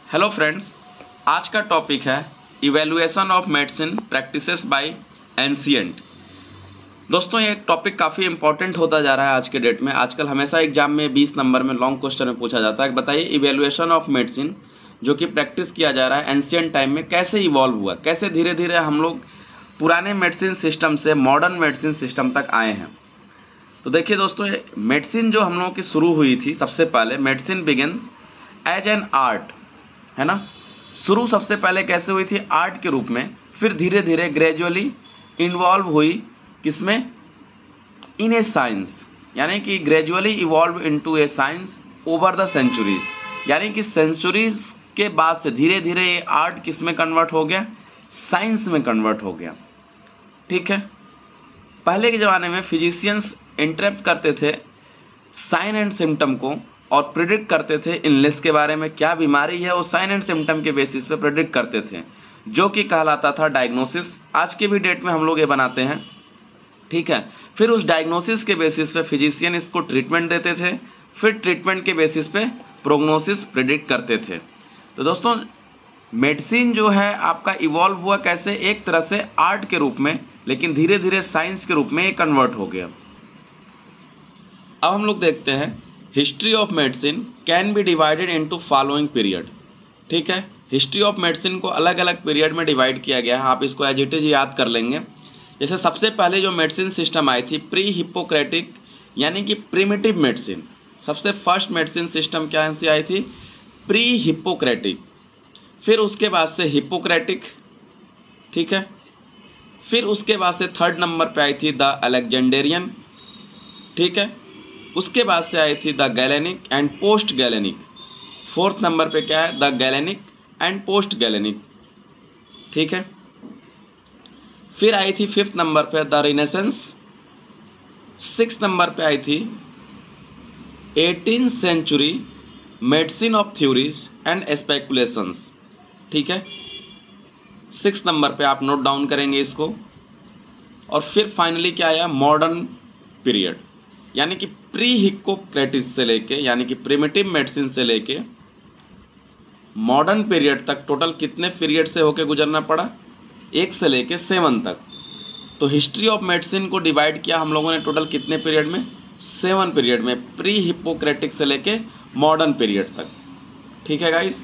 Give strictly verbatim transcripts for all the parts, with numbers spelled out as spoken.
Hello friends, आज का topic है evaluation of medicine practices by ancient. दोस्तों, ये टॉपिक काफ़ी इंपॉर्टेंट होता जा रहा है आज के डेट में। आजकल हमेशा एग्जाम में बीस नंबर में लॉन्ग क्वेश्चन में पूछा जाता है। बताइए, इवैल्यूएशन ऑफ मेडिसिन जो कि प्रैक्टिस किया जा रहा है एंशिएंट टाइम में कैसे इवॉल्व हुआ, कैसे धीरे धीरे हम लोग पुराने मेडिसिन सिस्टम से मॉडर्न मेडिसिन सिस्टम तक आए हैं। तो देखिए दोस्तों, मेडिसिन जो हम लोगों की शुरू हुई थी, सबसे पहले medicine begins as an art, है ना। शुरू सबसे पहले कैसे हुई थी? आर्ट के रूप में। फिर धीरे धीरे ग्रेजुअली इन्वॉल्व हुई किसमें? इन ए साइंस, यानी कि gradually evolve into a science over the centuries, यानी कि सेंचुरीज के बाद से धीरे धीरे ये आर्ट किस में कन्वर्ट हो गया? साइंस में कन्वर्ट हो गया। ठीक है। पहले के ज़माने में फिजिशियंस इंटरप्ट करते थे साइन एंड सिम्टम को और प्रिडिक्ट करते थे इलनेस के बारे में, क्या बीमारी है, वो साइन एंड सिम्टम के बेसिस पे प्रिडिक्ट करते थे, जो कि कहलाता था डायग्नोसिस। आज के भी डेट में हम लोग ये बनाते हैं। ठीक है। फिर उस डायग्नोसिस के बेसिस पे फिजिशियन इसको ट्रीटमेंट देते थे, फिर ट्रीटमेंट के बेसिस पे प्रोग्नोसिस प्रिडिक्ट करते थे। तो दोस्तों, मेडिसिन जो है आपका इवॉल्व हुआ कैसे? एक तरह से आर्ट के रूप में, लेकिन धीरे धीरे साइंस के रूप में ये कन्वर्ट हो गया। अब हम लोग देखते हैं history of medicine can be divided into following period. ठीक है। हिस्ट्री ऑफ मेडिसिन को अलग अलग पीरियड में डिवाइड किया गया है। आप इसको एज इट इज याद कर लेंगे। जैसे सबसे पहले जो मेडिसिन सिस्टम आई थी प्री हिप्पोक्रेटिक, यानी कि प्रिमिटिव मेडिसिन। सबसे फर्स्ट मेडिसिन सिस्टम क्या से आई थी? Pre Hippocratic. फिर उसके बाद से हिप्पोक्रेटिक। ठीक है। फिर उसके बाद से थर्ड नंबर पे आई थी द अलेक्जेंडेरियन। ठीक है। उसके बाद से आई थी the Galenic and post Galenic. Fourth number पे क्या है? The Galenic and post Galenic. ठीक है। फिर आई थी फिफ्थ नंबर पे द रिनेसेंस। सिक्स नंबर पे आई थी eighteen century medicine of theories and speculations. ठीक है। सिक्स नंबर पे आप नोट डाउन करेंगे इसको। और फिर फाइनली क्या आया? मॉडर्न पीरियड, यानी कि प्री हिप्पोक्रेटिस से लेके, यानी कि प्रिमिटिव मेडिसिन से लेके मॉडर्न पीरियड तक टोटल कितने पीरियड से होके गुजरना पड़ा? एक से लेके सेवन तक। तो हिस्ट्री ऑफ मेडिसिन को डिवाइड किया हम लोगों ने टोटल कितने पीरियड में? सेवन पीरियड में, प्री हिप्पोक्रेटिक से लेके मॉडर्न पीरियड तक। ठीक है guys.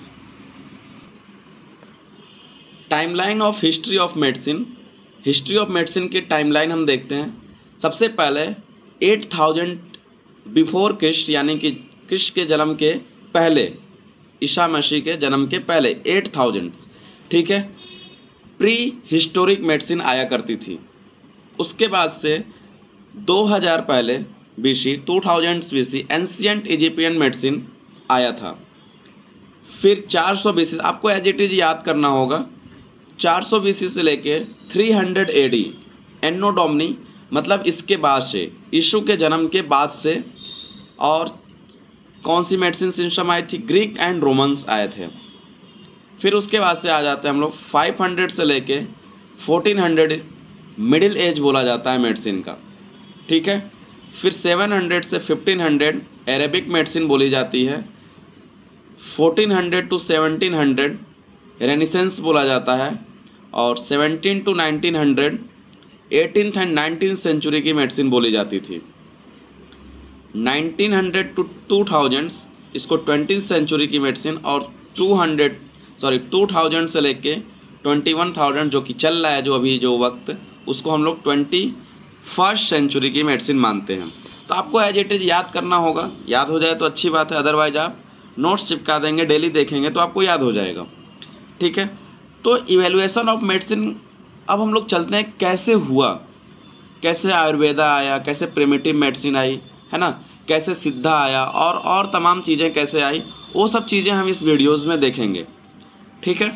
Timeline of history of medicine. History of medicine की टाइमलाइन हम देखते हैं। सबसे पहले एट थाउजेंड बिफोर क्रिस्ट, यानी कि क्रिस्ट के जन्म के पहले, ईसा मसीह के जन्म के पहले एट थाउजेंड। ठीक है। प्री हिस्टोरिक मेडिसिन आया करती थी। उसके बाद से दो हज़ार पहले BC, two thousand BC ancient Egyptian medicine आया था। फिर चार सौ बीसी, आपको एज इट इज याद करना होगा, चार सौ बीसी से लेके three hundred AD anno Domini, मतलब इसके बाद से, यीशु के जन्म के बाद से। और कौन सी मेडिसिन सिस्टम आई थी? ग्रीक एंड रोमन्स आए थे। फिर उसके बाद से आ जाते हैं हम लोग फाइव हंड्रेड से लेके फोर्टीन हंड्रेड, मिडिल एज बोला जाता है मेडिसिन का। ठीक है। फिर सेवन हंड्रेड से फिफ्टीन हंड्रेड अरेबिक मेडिसिन बोली जाती है। Fourteen hundred to seventeen hundred Renaissance बोला जाता है। और seventeen to nineteen hundred eighteenth and nineteen century की मेडिसिन बोली जाती थी। Nineteen hundred to two thousand इसको ट्वेंटी सेंचुरी की मेडिसिन, और two hundred sorry two thousand से लेके ट्वेंटी वन थाउजेंड जो कि चल रहा है जो अभी जो वक्त, उसको हम लोग ट्वेंटी फर्स्ट सेंचुरी की मेडिसिन मानते हैं। तो आपको एज इट इज याद करना होगा। याद हो जाए तो अच्छी बात है, अदरवाइज आप नोट्स चिपका देंगे, डेली देखेंगे तो आपको याद हो जाएगा। ठीक है। तो इवेल्युएशन ऑफ मेडिसिन, अब हम लोग चलते हैं कैसे हुआ, कैसे आयुर्वेदा आया, कैसे प्रिमिटिव मेडिसिन आई, है ना, कैसे सिद्धा आया, और और तमाम चीज़ें कैसे आई, वो सब चीज़ें हम इस वीडियोज़ में देखेंगे। ठीक है।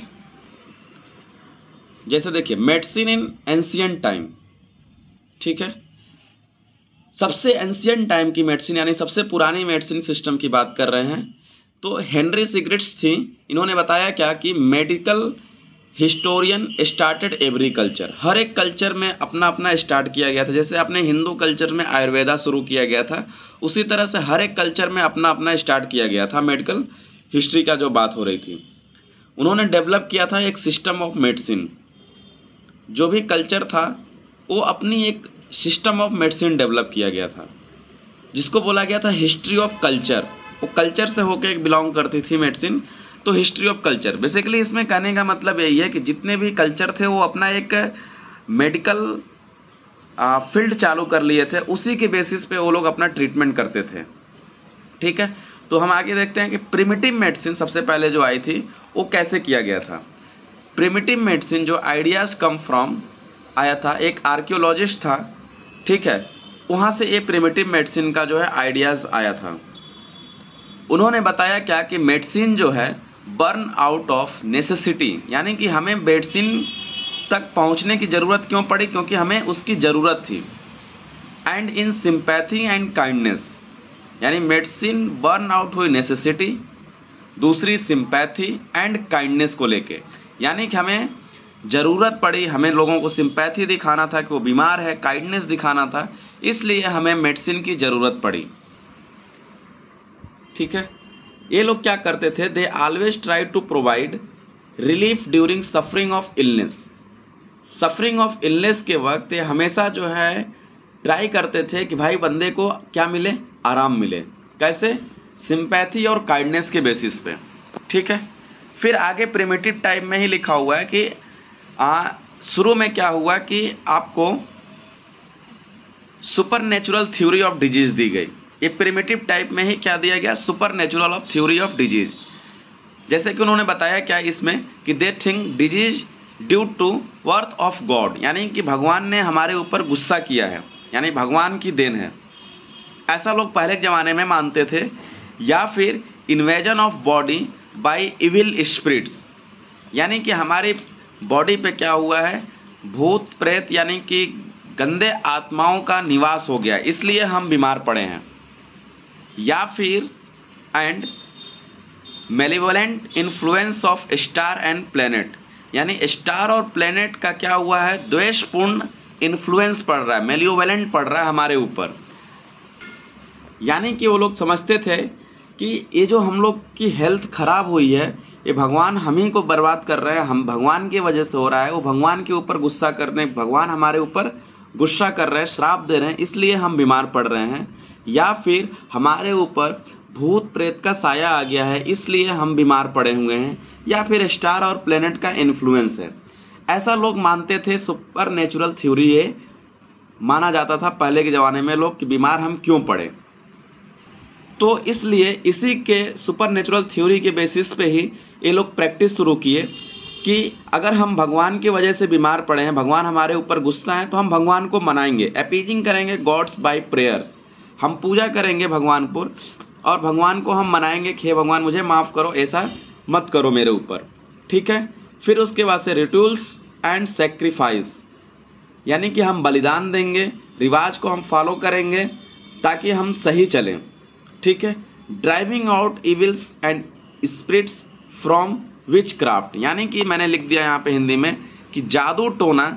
जैसे देखिए, मेडिसिन इन एंशिएंट टाइम। ठीक है। सबसे एंशिएंट टाइम की मेडिसिन, यानी सबसे पुरानी मेडिसिन सिस्टम की बात कर रहे हैं, तो हेनरी सिग्रिट्स थी। इन्होंने बताया क्या कि medical historian started every culture. हर एक कल्चर में अपना अपना स्टार्ट किया गया था। जैसे अपने हिंदू कल्चर में आयुर्वेदा शुरू किया गया था, उसी तरह से हर एक कल्चर में अपना अपना स्टार्ट किया गया था मेडिकल हिस्ट्री का जो बात हो रही थी। उन्होंने डेवलप किया था एक सिस्टम ऑफ मेडिसिन। जो भी कल्चर था वो अपनी एक सिस्टम ऑफ मेडिसिन डेवलप किया गया था, जिसको बोला गया था हिस्ट्री ऑफ कल्चर। वो कल्चर से होकर एक बिलोंग करती थी मेडिसिन, तो हिस्ट्री ऑफ कल्चर। बेसिकली इसमें कहने का मतलब यही है कि जितने भी कल्चर थे वो अपना एक मेडिकल फील्ड चालू कर लिए थे, उसी के बेसिस पे वो लोग अपना ट्रीटमेंट करते थे। ठीक है, तो हम आगे देखते हैं कि प्रिमिटिव मेडिसिन सबसे पहले जो आई थी वो कैसे किया गया था। प्रिमिटिव मेडिसिन जो आइडियाज़ कम फ्रॉम आया था, एक आर्कियोलॉजिस्ट था, ठीक है, वहाँ से ये प्रिमिटिव मेडिसिन का जो है आइडियाज़ आया था। उन्होंने बताया क्या कि मेडिसिन जो है बर्न आउट ऑफ नेसेसिटी, यानी कि हमें मेडिसिन तक पहुंचने की ज़रूरत क्यों पड़ी, क्योंकि हमें उसकी ज़रूरत थी। And in sympathy and kindness, यानी मेडिसिन बर्न आउट हुई नेसेसिटी, दूसरी सिंपैथी एंड काइंडनेस को लेके, यानी कि हमें ज़रूरत पड़ी, हमें लोगों को सिंपैथी दिखाना था कि वो बीमार है, काइंडनेस दिखाना था, इसलिए हमें मेडिसिन की ज़रूरत पड़ी। ठीक है, ये लोग क्या करते थे, they always try to provide relief during suffering of illness. Suffering of illness के वक्त ये हमेशा जो है ट्राई करते थे कि भाई बंदे को क्या मिले, आराम मिले। कैसे, सिंपैथी और काइंडनेस के बेसिस पे। ठीक है, फिर आगे प्रिमिटिव टाइप में ही लिखा हुआ है कि आ, शुरू में क्या हुआ कि आपको supernatural theory of disease दी गई। ये प्रिमिटिव टाइप में ही क्या दिया गया, supernatural of theory of disease. जैसे कि उन्होंने बताया क्या इसमें कि they think disease due to worth of God, यानी कि भगवान ने हमारे ऊपर गुस्सा किया है, यानी भगवान की देन है, ऐसा लोग पहले के ज़माने में मानते थे। या फिर invasion of body by evil spirits, यानी कि हमारी बॉडी पे क्या हुआ है, भूत प्रेत यानी कि गंदे आत्माओं का निवास हो गया, इसलिए हम बीमार पड़े हैं। या फिर and malevolent influence of star and planet, यानी स्टार और प्लेनेट का क्या हुआ है, द्वेषपूर्ण इन्फ्लुएंस पड़ रहा है, मेलिवोलेंट पड़ रहा है हमारे ऊपर। यानी कि वो लोग समझते थे कि ये जो हम लोग की हेल्थ खराब हुई है, ये भगवान हम ही को बर्बाद कर रहे हैं, हम भगवान की वजह से हो रहा है, वो भगवान के ऊपर गुस्सा करने, भगवान हमारे ऊपर गुस्सा कर रहे हैं, श्राप दे रहे हैं, इसलिए हम बीमार पड़ रहे हैं। या फिर हमारे ऊपर भूत प्रेत का साया आ गया है, इसलिए हम बीमार पड़े हुए हैं। या फिर स्टार और प्लेनेट का इन्फ्लुएंस है, ऐसा लोग मानते थे। सुपर नेचुरल थ्योरी ये माना जाता था पहले के ज़माने में लोग कि बीमार हम क्यों पड़े। तो इसलिए इसी के सुपर नेचुरल थ्योरी के बेसिस पे ही ये लोग प्रैक्टिस शुरू किए कि अगर हम भगवान की वजह से बीमार पड़े हैं, भगवान हमारे ऊपर गुस्सा है, तो हम भगवान को मनाएंगे, अपीजिंग करेंगे गॉड्स बाय प्रेयर्स, हम पूजा करेंगे भगवान पर और भगवान को हम मनाएंगे कि हे भगवान मुझे माफ़ करो, ऐसा मत करो मेरे ऊपर। ठीक है, फिर उसके बाद से रिचुअल्स एंड सेक्रीफाइस, यानी कि हम बलिदान देंगे, रिवाज को हम फॉलो करेंगे ताकि हम सही चलें। ठीक है, driving out evils and spirits from witchcraft, यानी कि मैंने लिख दिया यहाँ पे हिंदी में कि जादू टोना,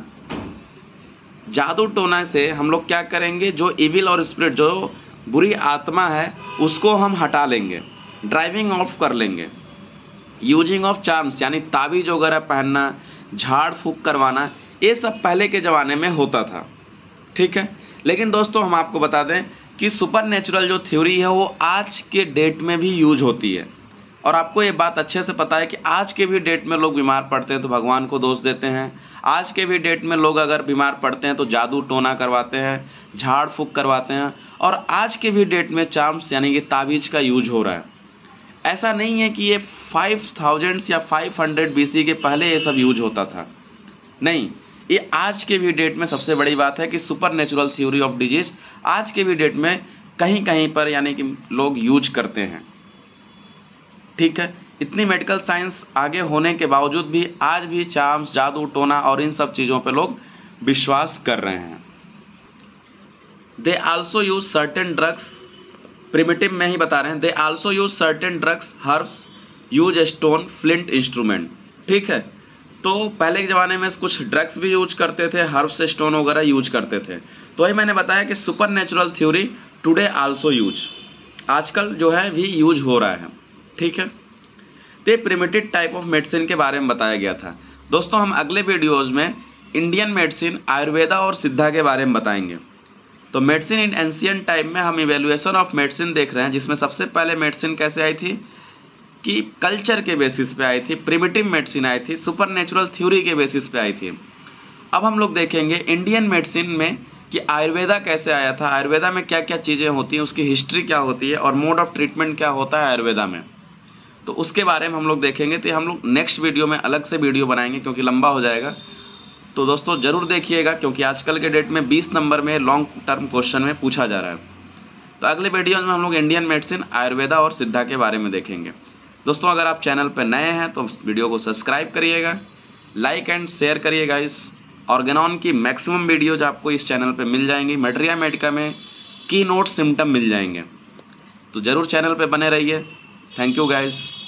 जादू टोना से हम लोग क्या करेंगे, जो इविल और स्पिरिट, जो बुरी आत्मा है, उसको हम हटा लेंगे, ड्राइविंग ऑफ कर लेंगे। यूजिंग ऑफ चार्म्स, यानी ताबीज वगैरह पहनना, झाड़ फूक करवाना, ये सब पहले के ज़माने में होता था। ठीक है, लेकिन दोस्तों हम आपको बता दें कि सुपर नेचुरल जो थ्योरी है वो आज के डेट में भी यूज होती है। और आपको ये बात अच्छे से पता है कि आज के भी डेट में लोग बीमार पड़ते हैं तो भगवान को दोष देते हैं, आज के भी डेट में लोग अगर बीमार पड़ते हैं तो जादू टोना करवाते हैं, झाड़ फूक करवाते हैं, और आज के भी डेट में चार्म्स यानी कि ताबीज का यूज हो रहा है। ऐसा नहीं है कि ये फाइव थाउजेंड या फाइव हंड्रेड बीसी के पहले ये सब यूज होता था, नहीं, ये आज के भी डेट में सबसे बड़ी बात है कि supernatural theory of disease आज के भी डेट में कहीं कहीं पर यानी कि लोग यूज करते हैं। ठीक है, इतनी मेडिकल साइंस आगे होने के बावजूद भी आज भी चार्म्स, जादू टोना और इन सब चीज़ों पे लोग विश्वास कर रहे हैं। They also use certain drugs, primitive में ही बता रहे हैं, they also use certain drugs, herbs, use stone, flint instrument. ठीक है, तो पहले के ज़माने में कुछ ड्रग्स भी यूज करते थे, हर्ब्स, स्टोन वगैरह यूज करते थे। तो ही मैंने बताया कि supernatural theory today also use, आजकल जो है भी यूज हो रहा है। ठीक है, तो ये प्रिमिटिव टाइप ऑफ मेडिसिन के बारे में बताया गया था। दोस्तों हम अगले वीडियोज़ में इंडियन मेडिसिन, आयुर्वेदा और सिद्धा के बारे में बताएंगे। तो मेडिसिन इन एंशिएंट टाइम में हम इवेल्युएशन ऑफ मेडिसिन देख रहे हैं, जिसमें सबसे पहले मेडिसिन कैसे आई थी कि कल्चर के बेसिस पे आई थी, प्रिमिटिव मेडिसिन आई थी, सुपरनेचुरल थ्योरी के बेसिस पे आई थी। अब हम लोग देखेंगे इंडियन मेडिसिन में कि आयुर्वेदा कैसे आया था, आयुर्वेदा में क्या क्या चीज़ें होती हैं, उसकी हिस्ट्री क्या होती है और मोड ऑफ ट्रीटमेंट क्या होता है आयुर्वेदा में, तो उसके बारे में हम लोग देखेंगे। तो हम लोग नेक्स्ट वीडियो में अलग से वीडियो बनाएंगे क्योंकि लंबा हो जाएगा। तो दोस्तों ज़रूर देखिएगा क्योंकि आजकल के डेट में बीस नंबर में लॉन्ग टर्म क्वेश्चन में पूछा जा रहा है। तो अगले वीडियो में हम लोग इंडियन मेडिसिन, आयुर्वेदा और सिद्धा के बारे में देखेंगे। दोस्तों अगर आप चैनल पर नए हैं तो इस वीडियो को सब्सक्राइब करिएगा, लाइक एंड शेयर करिएगा। इस ऑर्गेनॉन की मैक्सिमम वीडियोज आपको इस चैनल पे मिल जाएंगी। मेट्रिया मेडिका में की नोट सिम्टम मिल जाएंगे, तो ज़रूर चैनल पे बने रहिए। Thank you guys.